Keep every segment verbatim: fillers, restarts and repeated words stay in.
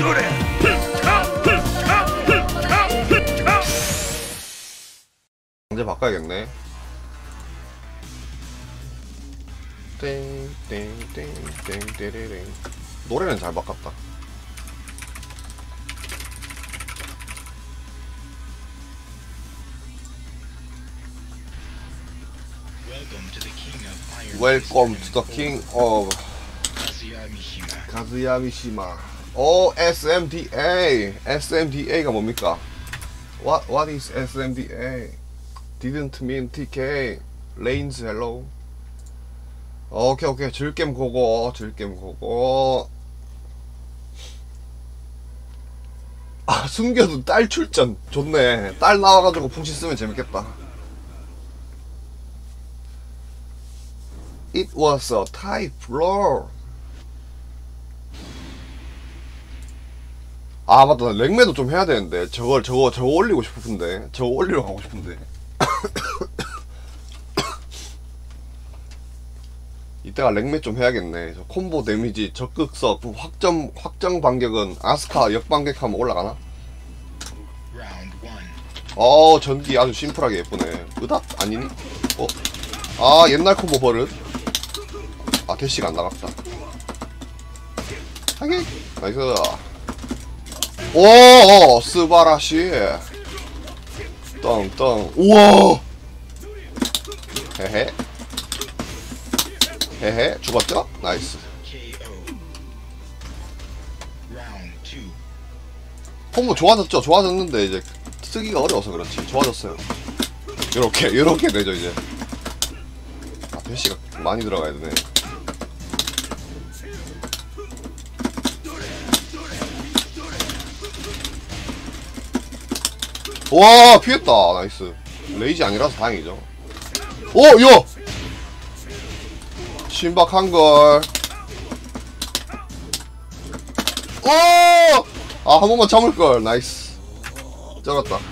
이제 바꿔야겠네. 땡땡땡땡땡땡. 노래는 잘 바꿨다. Welcome to the King of 가즈야 미시마. 오, 에스엠디에이. 에스엠디에이가 뭡니까? What What is 에스엠디에이? Didn't mean 티케이. Lanes hello. 오케이 오케이. 즐겜 고고. 즐겜 고고. 아, 숨겨둔 딸 출전 좋네. 딸 나와가지고 풍시 쓰면 재밌겠다. It was a tight floor. 아 맞다, 랭매도 좀 해야 되는데. 저걸 저거 저거 올리고 싶은데. 저거 올리러 가고 싶은데. 이때가 랭매 좀 해야겠네. 저 콤보 데미지 적극석 확정 확정 반격은 아스카 역반격하면 올라가나? 어, 전기 아주 심플하게 예쁘네. 으닥 아니니? 어? 아, 옛날 콤보 버릇. 아, 대시가 안 나갔다. 하기 나이스. 오, 스바라시. 떵떵. 우와. 헤헤. 헤헤. 죽었죠? 나이스. 콤보 좋아졌죠? 좋아졌는데 이제 쓰기가 어려워서 그렇지. 좋아졌어요. 요렇게 요렇게 되죠 이제. 아, 대시가 많이 들어가야 되네. 와, 피했다. 나이스. 레이지 아니라서 다행이죠. 오, 야! 신박한걸. 오! 아, 한 번만 참을걸. 나이스. 쩔었다.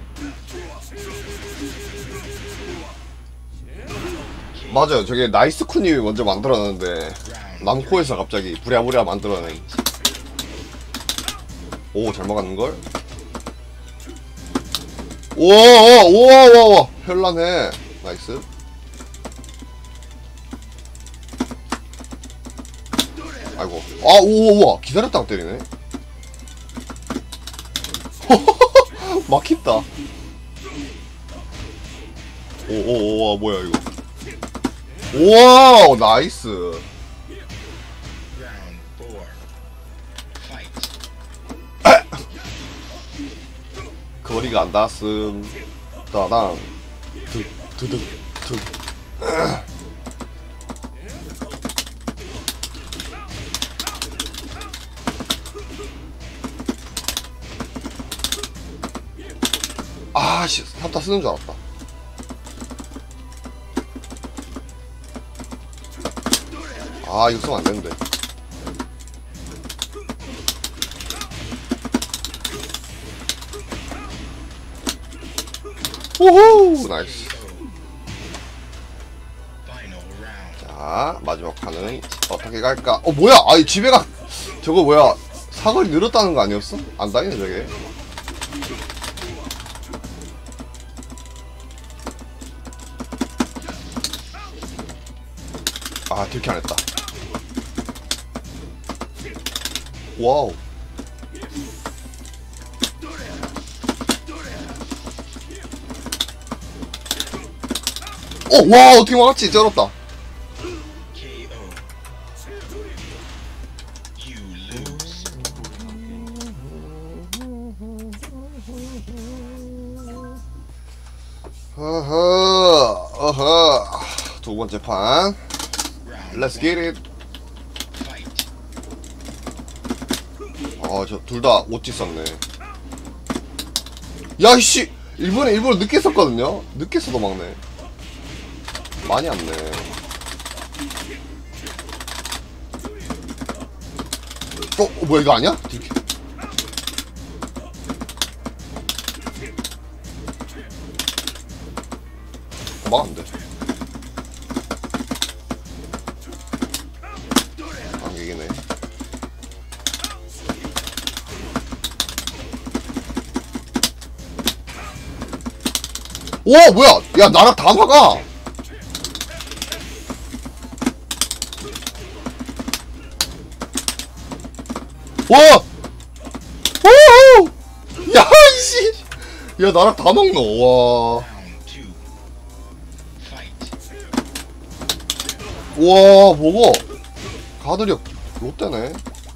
맞아요. 저게 나이스쿠님이 먼저 만들어놨는데 남코에서 갑자기 부랴부랴 만들어낸. 오, 잘 막았는걸? 오오오오오오 오오오 현란해. 나이스. 아이고. 아, 오오오와 기다렸다가 때리네. 막힌다. 오오오와 뭐야 이거. 우와, 나이스. 거리가 안 닿았음. 따당 드드득 득. 아씨, 삼타 쓰는 줄 알았다. 아, 이거 쓰면 안 되는데. 오호, 나이스. 자, 마지막 판은 어떻게 갈까? 어, 뭐야? 아이, 집에 가. 저거 뭐야? 사거리 늘었다는 거 아니었어? 안 다니네 저게. 아, 들켜 안 했다. 와우. 오, 와, 어떻게 막았지? 쩔었다. 어허, 어허. 두 번째 판. Let's get it. 아, 저 둘 다 오찌 썼네. 야, 씨! 일본에 일부러 늦게 썼거든요? 늦게 써도 막네. 많이 안네. 어? 어, 뭐야, 이거 아니야? 이렇게. 어, 막았는데. 반격이네. 오 뭐야 야 나락 다 막아. 와! 오호! 야 이씨 야 나락 다 막노. 와 우와 뭐고 가드력 롯데네.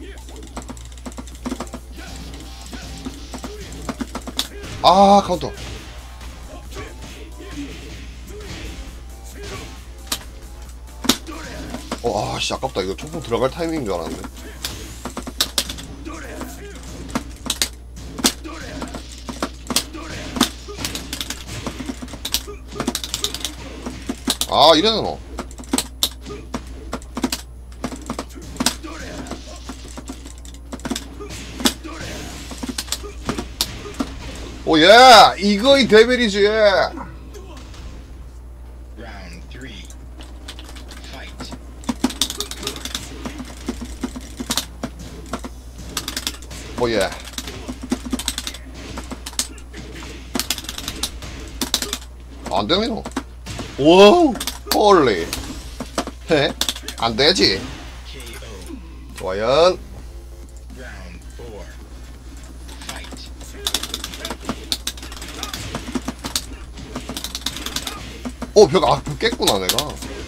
아 카운터. 어 아씨 아깝다. 이거 초풍 들어갈 타이밍인 줄 알았는데. 아 이래는 너 오예 이거이 데빌이지. 오예 안되네 너. 와우 홀리 해 안되지. 좋아요. 어 벽 아 벽 깼구나 내가.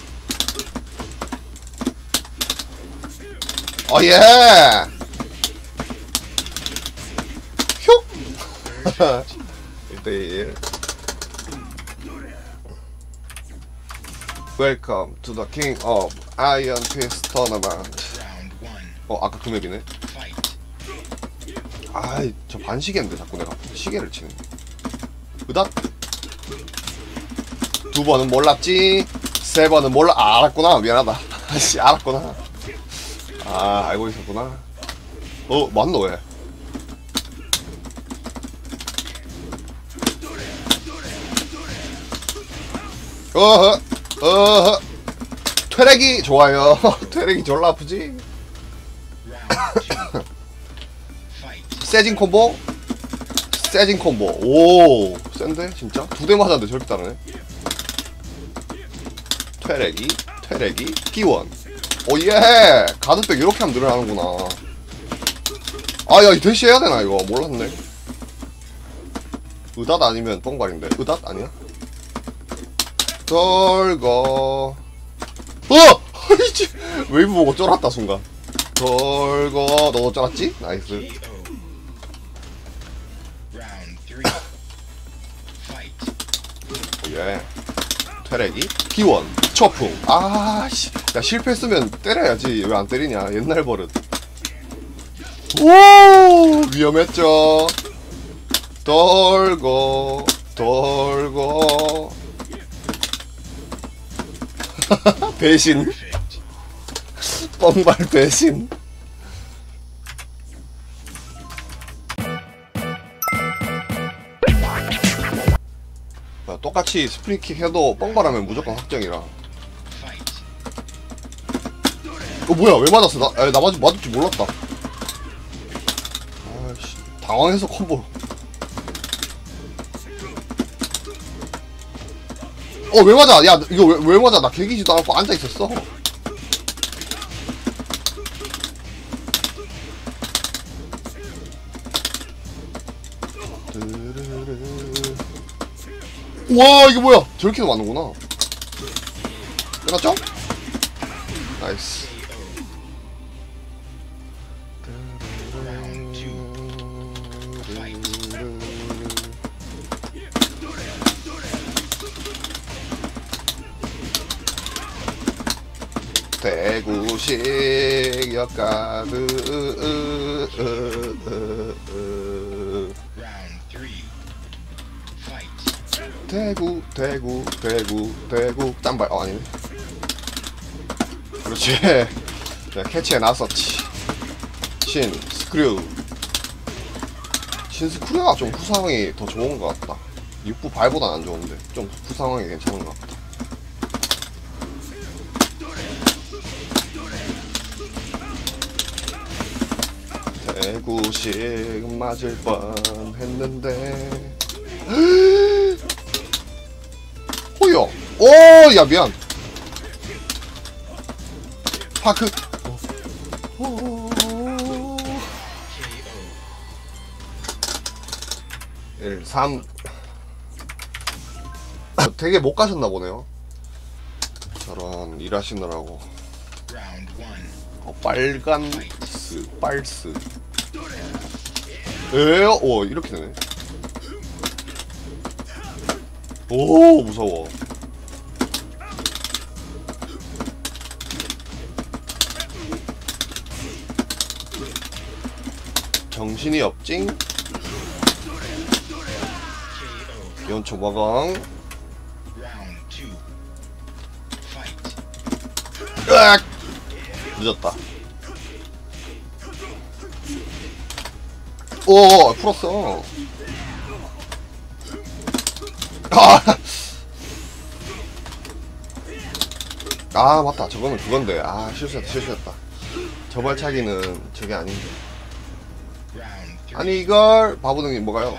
어예 흉 일 대 일. Welcome to the King of Iron Fist Tournament. 어 아까 그 맵이네. 아이 저 반시계인데 자꾸 내가 시계를 치는. 으다 두 번은 몰랐지. 세 번은 몰라. 아, 알았구나. 미안하다. 아씨 알았구나. 아 알고 있었구나. 어 맞노 왜? 어허 어허 퇴렉이 좋아요. 퇴렉이 졸라 아프지. 세진 콤보 세진 콤보. 오 센데 진짜 두 대 맞았는데 저렇게 따르네. 퇴렉이 퇴렉이 기원. 오예 가드백 이렇게 하면 늘어나는구나. 아야 이 대시 해야 되나 이거 몰랐네. 으닷 아니면 뻥발인데. 으닷 아니야? 돌고 어! 웨이브 보고 쫄았다 순간. 돌고 너도 쫄았지? 나이스. 예 퇴렉이 기원 초풍. 아씨 야 실패했으면 때려야지 왜 안 때리냐 옛날 버릇. 오 위험했죠. 돌고 돌고 배신 뻥발 배신. 똑같이 스프링킥 해도 뻥발하면 무조건 확정이라. 어 뭐야 왜 맞았어. 나, 아, 나 맞을, 맞을 줄 몰랐다. 아이씨 당황해서 콤보. 어 왜 맞아. 야 이거 왜, 왜 맞아. 나 개기지도 않고 앉아있었어. 와 이게 뭐야. 저렇게도 맞는구나. 끝났죠? 나이스. 대구식 역가드 대구 대구 대구 대구 짠발. 어 아니네. 그렇지. 내가 캐치해 놨었지. 신 스크류. 신 스크류가 좀 후상이 더 좋은 것 같다. 육부 발보다 안 좋은데 좀 후상이 괜찮은 것 같다. 대구식 맞을 뻔 했는데 오, 야, 미안. 파크. 일, 삼. 되게 못 가셨나 보네요. 저런, 일하시느라고. 어, 빨간스, 빨스. 에어? 오, 이렇게 되네. 오, 무서워. 정신이 없징. 이건 조마강. 으악! 늦었다. 오, 풀었어. 아, 아 맞다. 저거는 그건데. 아, 실수했다, 실수했다. 저발차기는 저게 아닌데. 아니, 이걸 바보등이 뭐가요?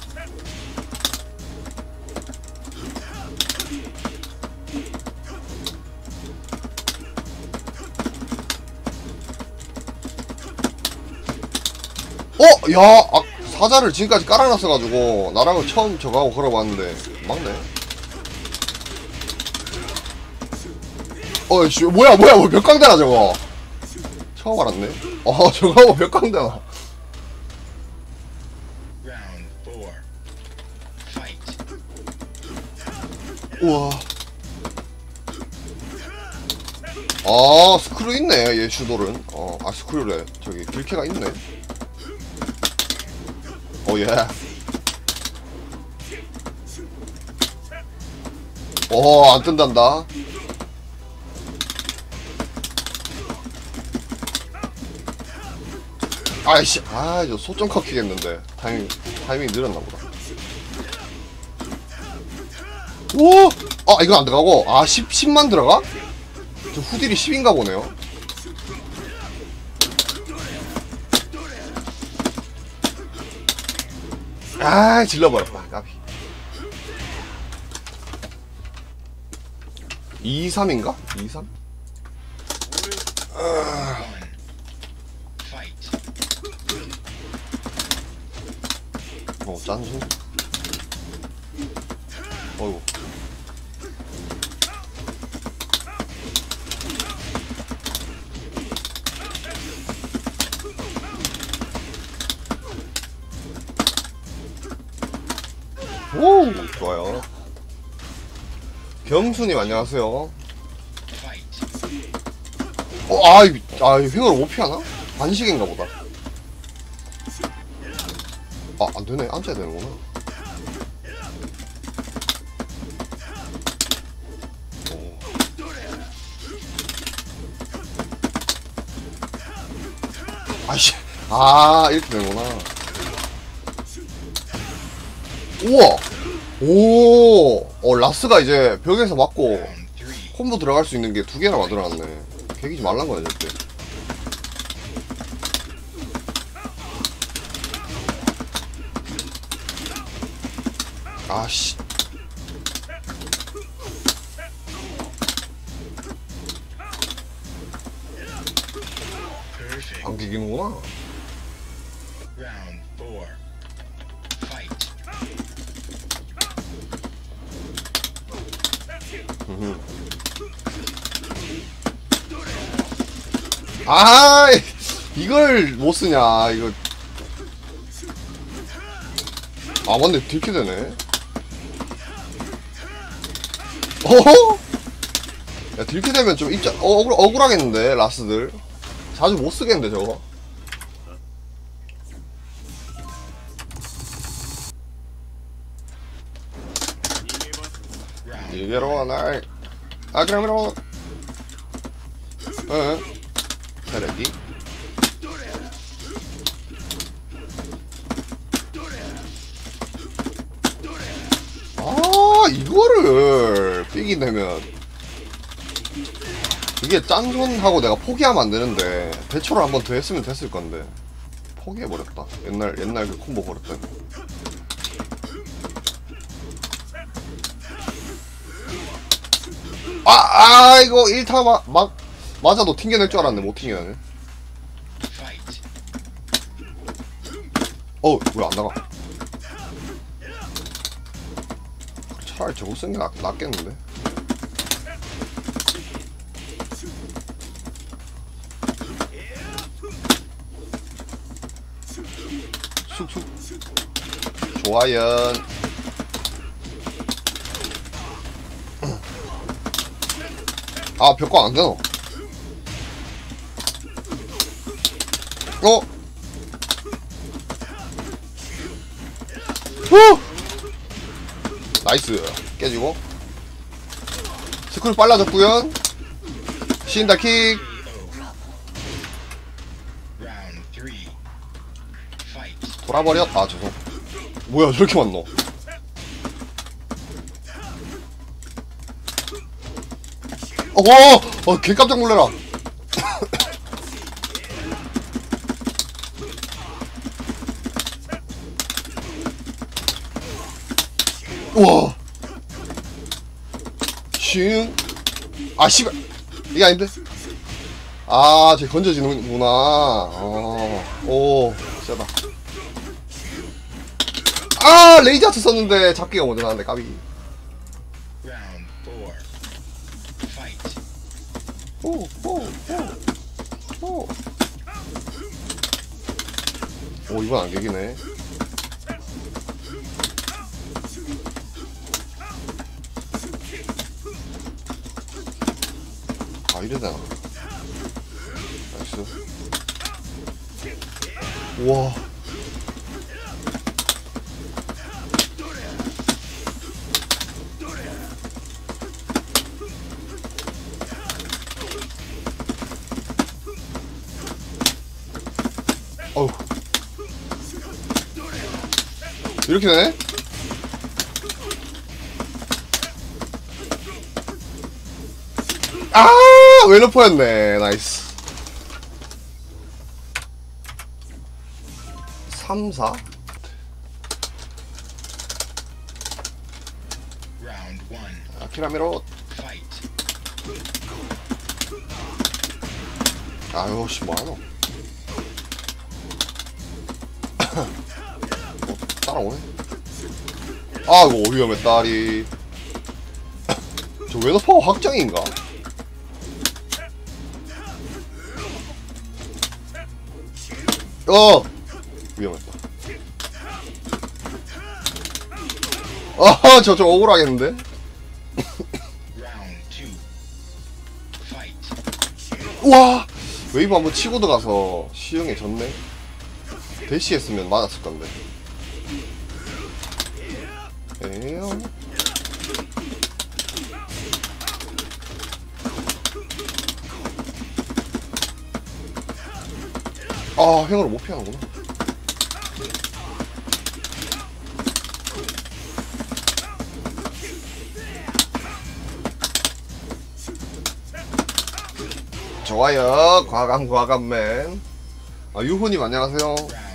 어? 야! 아, 사자를 지금까지 깔아놨어가지고 나랑은 처음 저거하고 걸어봤는데 막네. 어이씨, 뭐야 뭐야 뭐 몇 강대나 저거. 처음 알았네. 어, 저거하고 몇 강대나. 우와. 아, 스크류 있네 얘 슈돌은. 어, 아 스크류래. 저기 길캐가 있네. 오예. 어, 안 뜬단다. 아이씨, 아, 저 소점 컷키겠는데. 타이밍, 타이밍이 느렸나보다. 오! 아, 이건 안 들어가고. 아, 십, 십만 들어가? 저 후딜이 십인가 보네요. 아, 질러버렸다. 까비. 이, 삼인가? 이, 삼? 아... 어, 짠수. 어이구. 오, 좋아요. 경수님 안녕하세요. 어, 아, 이, 아, 횡을 못 피하나? 반식인가 보다. 아, 안 되네. 앉아야 되는구나. 오. 아이씨. 아, 이렇게 되는구나. 우와! 오! 어, 라스가 이제 벽에서 맞고 콤보 들어갈 수 있는 게 두 개나 만들어놨네. 개기지 말란 거야, 절대. 아씨. 안 개기는구나. 아, 이걸 못 쓰냐, 이거. 아, 맞네. 들게 되네. 어허? 야, 들게 되면 좀 입자, 어, 억울, 억울하겠는데, 라스들. 자주 못 쓰겠는데, 저거. 이게로, 날. 아, 그러면, 어, 자력이. 아, 이거를 삐기 내면 이게 짠손하고 내가 포기하면 안 되는데 대처를 한번 더 했으면 됐을 건데 포기해버렸다. 옛날 옛날 그 콤보 버렸다니. 아, 아, 이거 일 타 마, 막, 맞아도 튕겨낼 줄 알았네. 못 튕겨내네. 어, 왜 안 나가? 차라리 저거 쓰는 게 낫, 낫겠는데? 쑥쑥. 좋아요. 아, 벽광 안 되노? 어? 후! 나이스. 깨지고. 스크롤 빨라졌구요. 시인다 킥. 돌아버렸. 아, 죄송. 뭐야, 저렇게 많노? 어, 어, 개 깜짝 놀래라. 우와. 슝. 아, 씨발. 이게 아닌데? 아, 쟤 건져지는구나. 어, 오, 세다. 아, 레이저 아트 썼는데 잡기가 먼저 나왔네, 까비. 오, 오, 오, 오. 오, 이건 안 깨기네. 아, 이래 되나? 나이스. 우와. 어우. 이렇게 되네? 아, 웰러퍼였네. 나이스. 삼, 사? 아키라메로. 아유, 씨, 뭐하노? 어, 따라오네? 아, 이거 위험해, 딸이. 저 웨너파워 확정인가? 어! 위험했다. 아, 저, 저 억울하겠는데? 우와! 웨이브 한번 치고 들어가서 시영에 졌네? 대시 했으면 맞았을 건데. 에요. 아, 행으로 못 피하는구나. 좋아요. 과감, 과감맨. 아, 유호님 안녕하세요.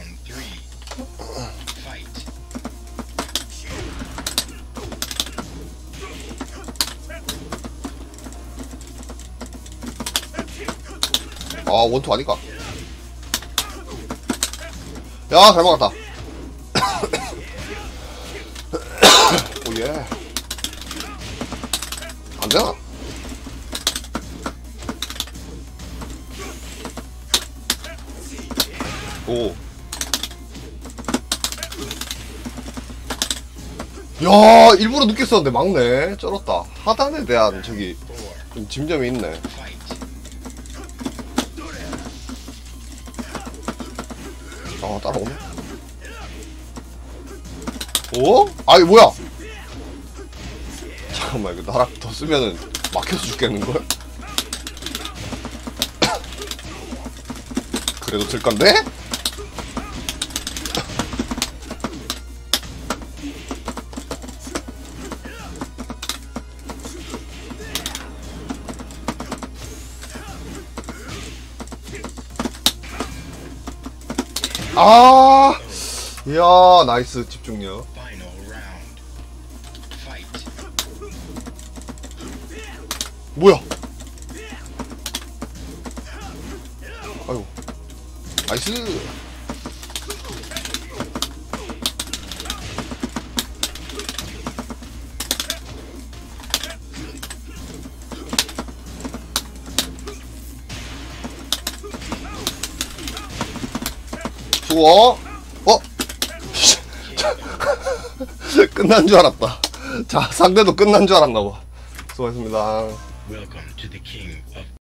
아, 원투 아니까. 야, 잘 먹었다. 오예. 안 되나? 오. 야, 일부러 늦게 썼는데 막네. 쩔었다. 하단에 대한 저기 좀 짐점이 있네. 아, 따라오네. 오? 아니, 뭐야? 잠깐만, 이거 나락 더 쓰면은 막혀서 죽겠는걸? 그래도 들 건데? 아, 이야, 나이스 집중력. 뭐야? 아이고. 나이스. 수고. 어? 끝난 줄 알았다. 자, 상대도 끝난 줄 알았나 봐. 수고하셨습니다. Welcome to the king of